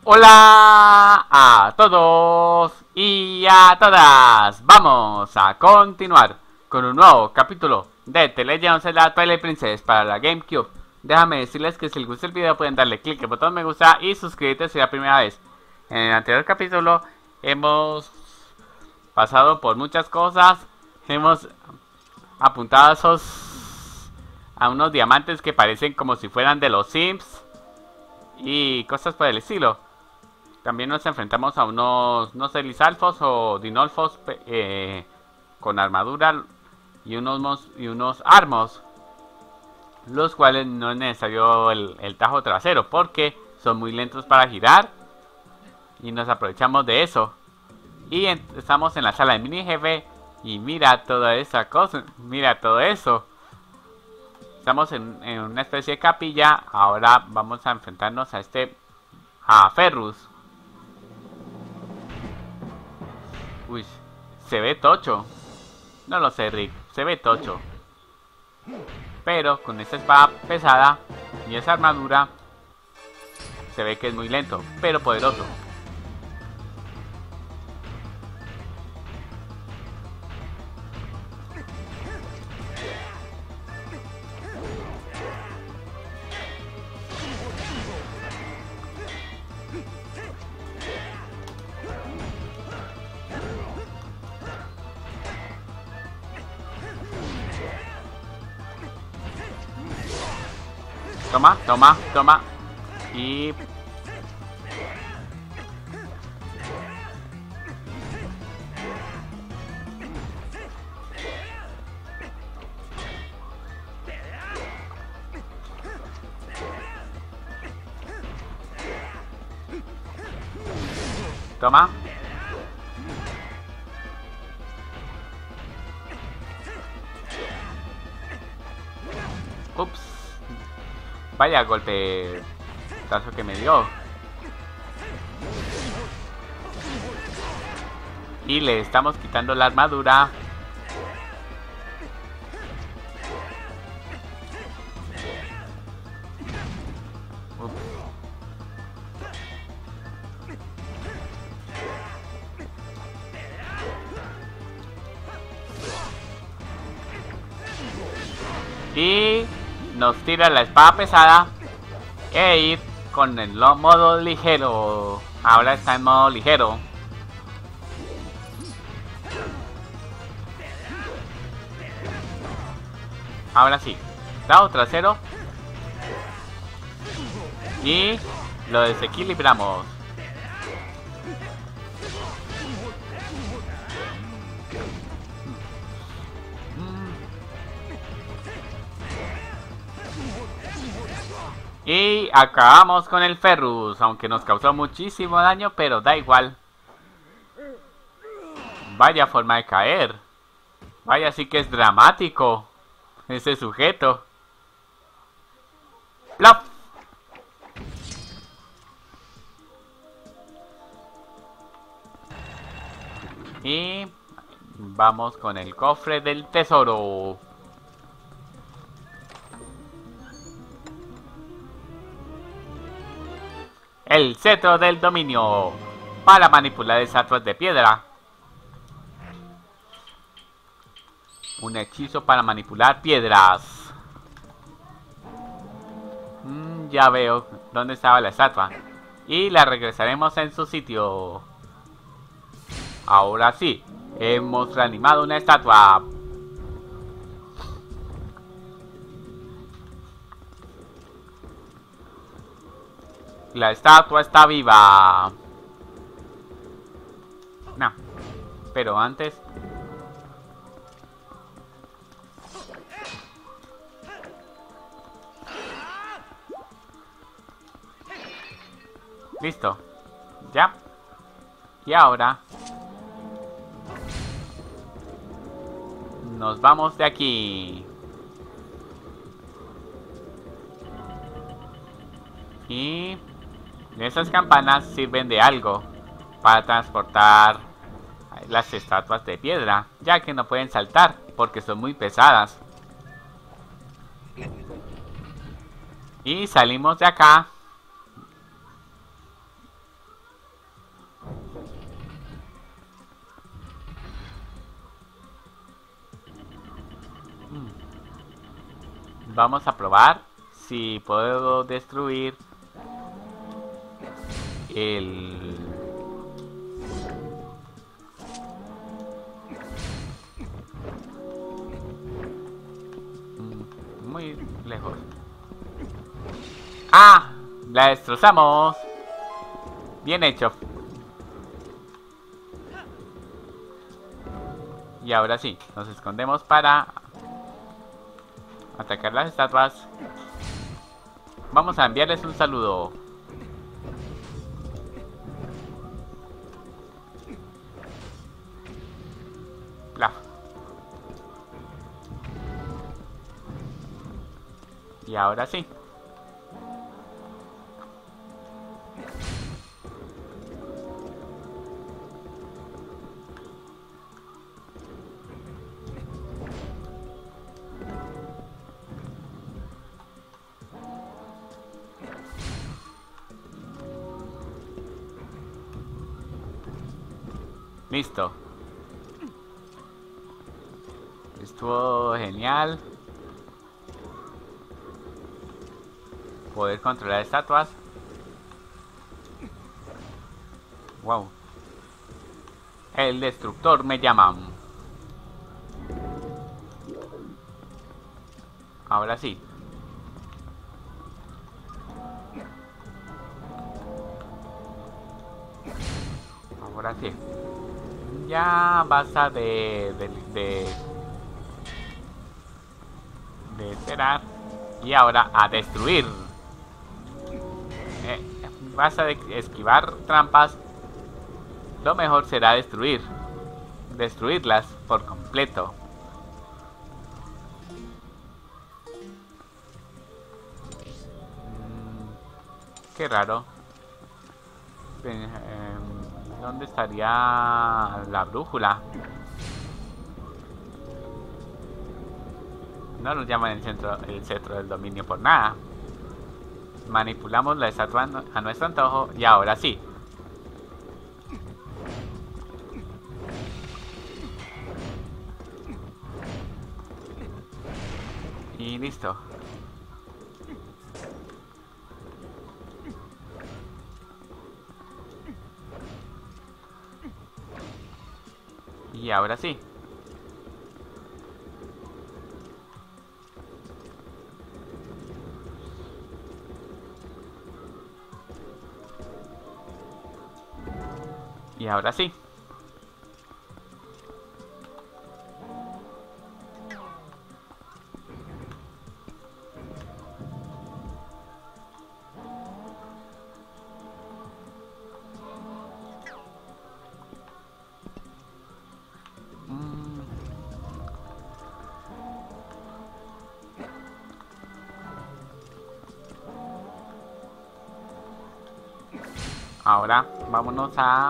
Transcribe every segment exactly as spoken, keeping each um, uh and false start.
Hola a todos y a todas. Vamos a continuar con un nuevo capítulo de The Legend of Zelda Twilight Princess para la GameCube. Déjame decirles que si les gusta el video pueden darle click al botón me gusta y suscribirse si es la primera vez. En el anterior capítulo hemos pasado por muchas cosas. Hemos apuntado a esos a unos diamantes que parecen como si fueran de los Sims y cosas por el estilo. También nos enfrentamos a unos, no sé, Lizalfos o Dinolfos eh, con armadura y unos, y unos armos, los cuales no es necesario el, el tajo trasero porque son muy lentos para girar y nos aprovechamos de eso. Y en, estamos en la sala de mini jefe y mira toda esa cosa, mira todo eso. Estamos en, en una especie de capilla. Ahora vamos a enfrentarnos a este, a Ferrus. Uy, se ve tocho. No lo sé, Rick, se ve tocho. Pero con esta espada pesada y esa armadura se ve que es muy lento, pero poderoso. Toma, toma, toma. Y... toma. Ups. Vaya golpe tazo que me dio. Y le estamos quitando la armadura. Ups. Y nos tira la espada pesada e ir con el modo ligero. Ahora está en modo ligero. Ahora sí, dado trasero y lo desequilibramos. Y acabamos con el Ferrus, aunque nos causó muchísimo daño, pero da igual. Vaya forma de caer. Vaya, sí que es dramático ese sujeto. ¡Plop! Y vamos con el cofre del tesoro. El cetro del dominio para manipular estatuas de piedra. Un hechizo para manipular piedras. Mm, ya veo dónde estaba la estatua. Y la regresaremos en su sitio. Ahora sí, hemos reanimado una estatua. La estatua está viva. No, pero antes... Listo. Ya. Y ahora... nos vamos de aquí. Y... esas campanas sirven de algo para transportar las estatuas de piedra, ya que no pueden saltar porque son muy pesadas. Y salimos de acá vamos a probar si puedo destruir el... muy lejos. ¡Ah! La destrozamos. Bien hecho. Y ahora sí, nos escondemos para atacar las estatuas. Vamos a enviarles un saludo. Plaf. Y ahora sí. Listo. Estuvo genial poder controlar estatuas. Wow. El destructor me llama. Ahora sí. Ahora sí. Ya basta de de, de de esperar. Y ahora a destruir. Eh, basta de esquivar trampas. Lo mejor será destruir. Destruirlas por completo. Mm, qué raro. Eh, ¿Dónde estaría la brújula? No nos llaman el centro, el centro del dominio por nada. Manipulamos la estatua a nuestro antojo y ahora sí. Y listo. Y ahora sí. Y ahora sí. Ahora vámonos a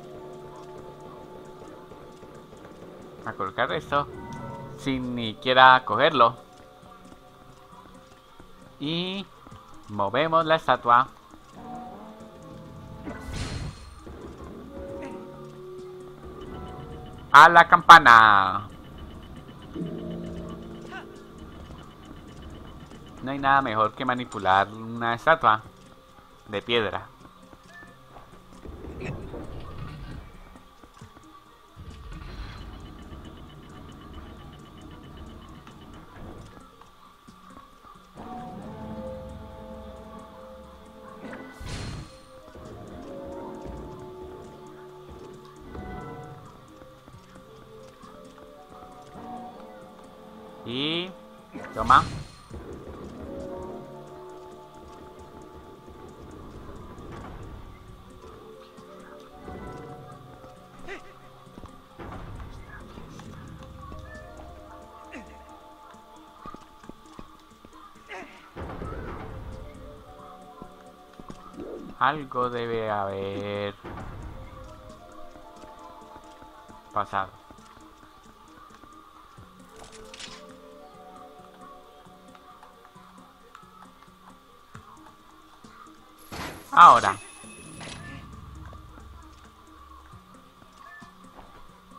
a colocar esto sin ni siquiera cogerlo y movemos la estatua a la campana. No hay nada mejor que manipular una estatua de piedra. Y toma. Algo debe haber pasado. Ahora.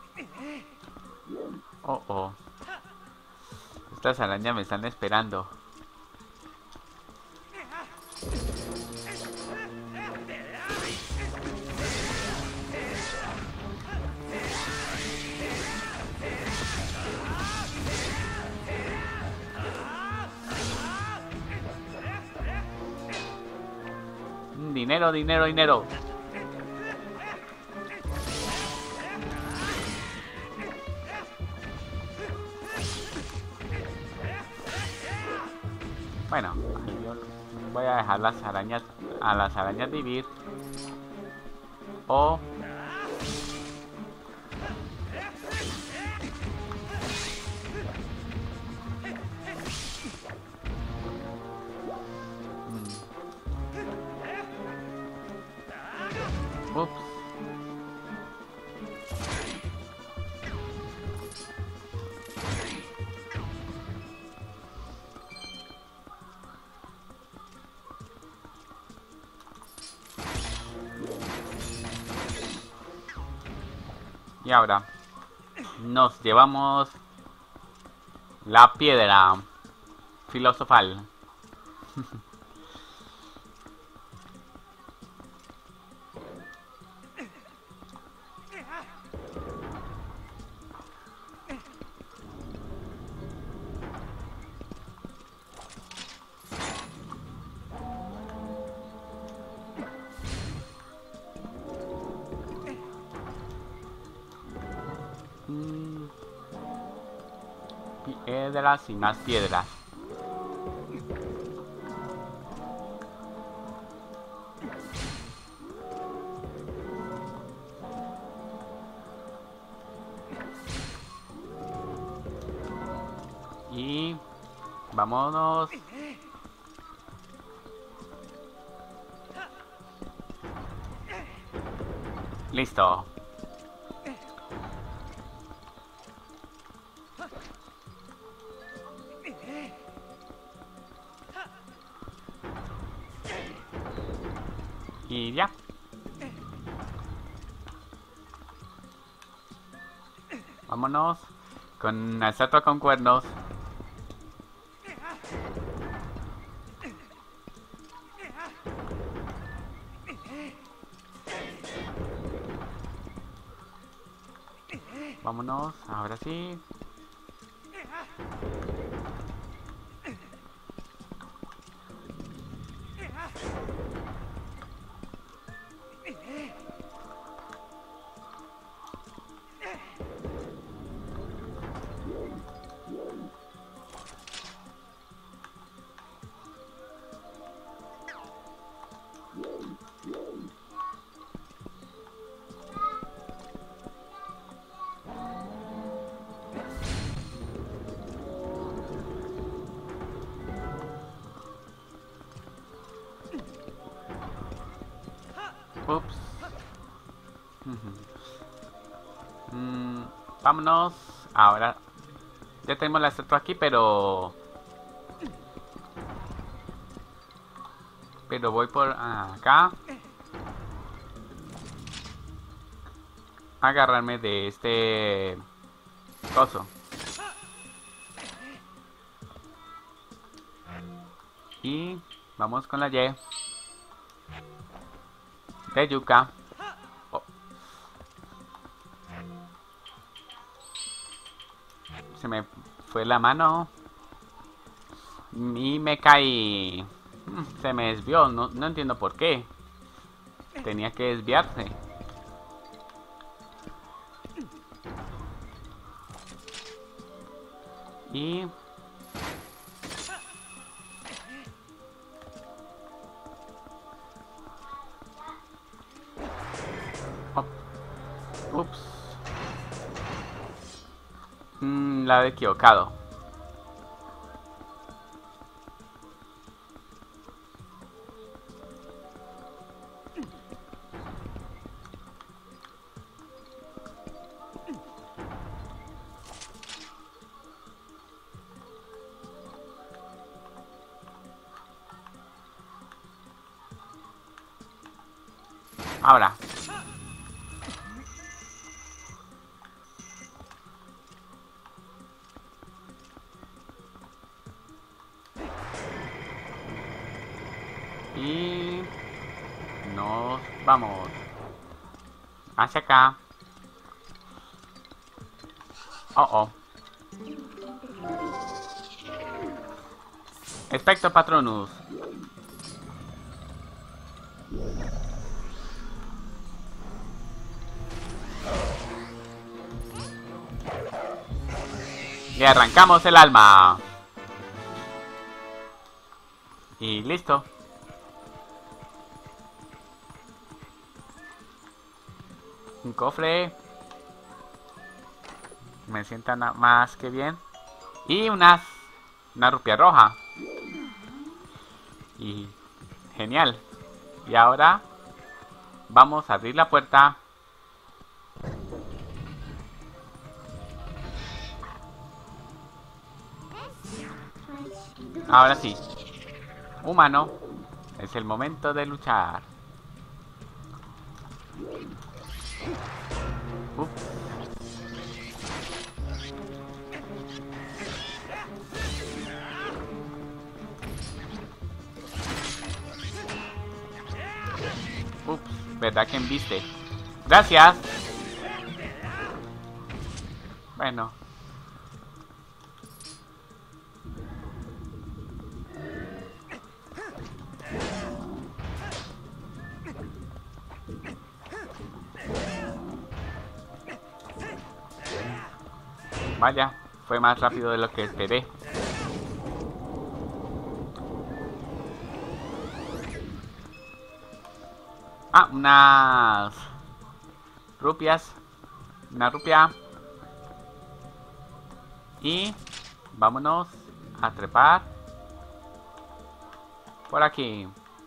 Oh, oh. Estas arañas me están esperando. Dinero, dinero, dinero. Bueno, yo voy a dejar las arañas a las arañas vivir. O ups. Y ahora nos llevamos la piedra filosofal. Piedras y más piedras. Y vámonos. Listo. Y ya. Vámonos con una estatua con cuernos. Vámonos, ahora sí. Ups. mm, vámonos. Ahora ya tenemos la estatua aquí, pero pero voy por acá a agarrarme de este coso. Y vamos con la Y de yuca. Oh. Se me fue la mano y me caí. Se me desvió, no, no entiendo por qué. Tenía que desviarse. Y oh. Ups. Mm, la he equivocado. Ahora. Y nos vamos hacia acá. Oh, oh. Expecto Patronus. Y arrancamos el alma. Y listo. Un cofre. Me sienta más que bien. Y unas, una rupia roja. Y genial. Y ahora vamos a abrir la puerta. Ahora sí. Humano. Es el momento de luchar. Uf. Ups, ¿verdad que embiste? Gracias. Bueno. Vaya, fue más rápido de lo que esperé. Ah, unas rupias. Una rupia. Y vámonos a trepar por aquí.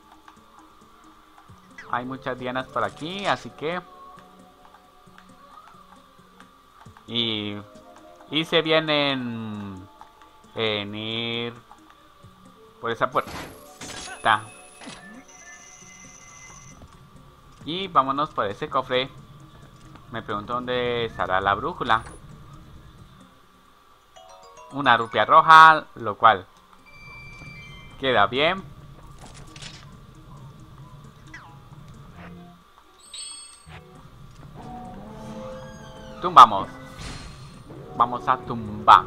Hay muchas dianas por aquí, así que... Y... Y se vienen... En ir... Por esa puerta. Y vámonos por ese cofre. Me pregunto dónde estará la brújula. Una rupia roja, lo cual queda bien. Tumbamos. Vamos a tumbar.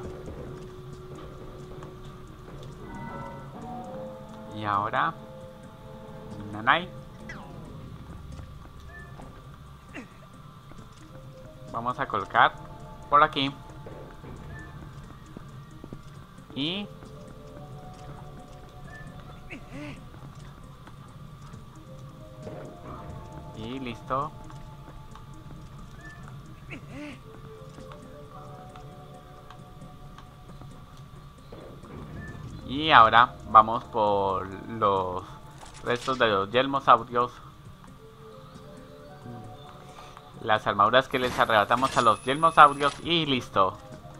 Y ahora Nanai. Vamos a colocar por aquí. Y Y listo. Y ahora vamos por los restos de los yelmosaurios. Las armaduras que les arrebatamos a los yelmosaurios y listo.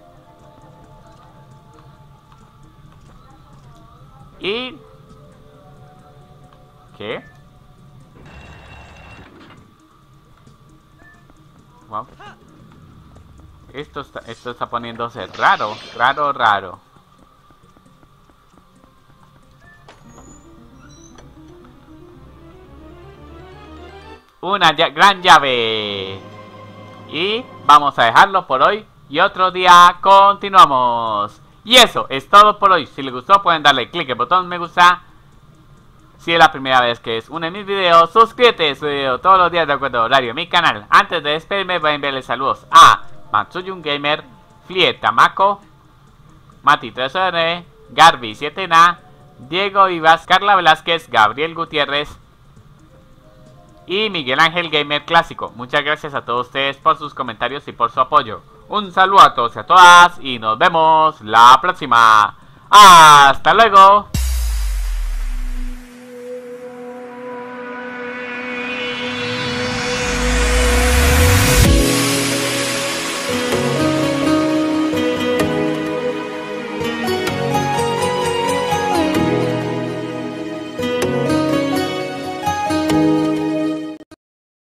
Y... ¿Qué? Wow. Esto está, esto está poniéndose raro, raro, raro. Una ll- gran llave. Y vamos a dejarlo por hoy. Y otro día continuamos. Y eso es todo por hoy. Si les gustó pueden darle clic al botón me gusta. Si es la primera vez que es uno de mis videos, suscríbete a su video todos los días de acuerdo al horario de mi canal. Antes de despedirme voy a enviarles saludos a Matsuyun Gamer, Flieta Mako, Mati tres R, Garby siete N, Diego Vivas, Carla Velázquez, Gabriel Gutiérrez y Miguel Ángel Gamer Clásico. Muchas gracias a todos ustedes por sus comentarios y por su apoyo. Un saludo a todos y a todas y nos vemos la próxima. ¡Hasta luego!